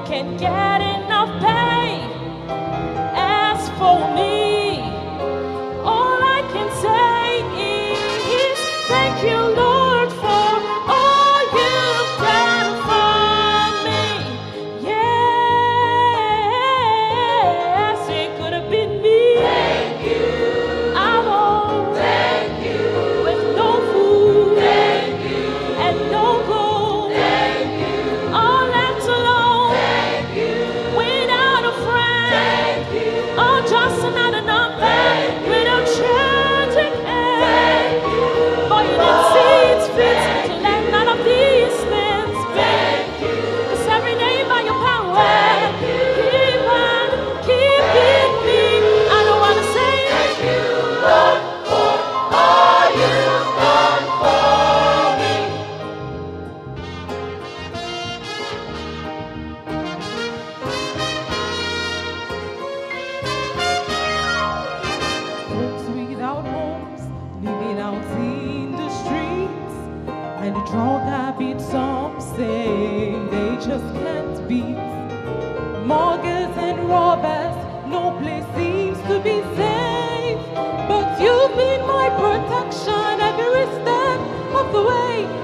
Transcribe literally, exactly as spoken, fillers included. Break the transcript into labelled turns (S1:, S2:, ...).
S1: can't get enough pay. As for me, all I can say is thank you, Lord, for all you've done for me. Yes, it could have been me.
S2: Thank you.
S1: Alone.
S2: Thank you.
S1: With no food.
S2: Thank you.
S1: And no gold.
S2: Thank you.
S1: All left alone.
S2: Thank you.
S1: Without a friend.
S2: Thank you.
S1: Oh, just another number. Without changing hands.
S2: Thank you.
S1: For you didn't see it's fit to let none of these things be.
S2: Thank you.
S1: 'Cause every day by your power,
S2: Thank you.
S1: keep on keeping me. I don't wanna say
S2: Thank you, Lord, for all you've done for me.
S1: folks without homes, living out in the streets, and the drug habit some say they just can't beat. Muggers and robbers, no place seems to be safe, but you've been my protection every step of the way.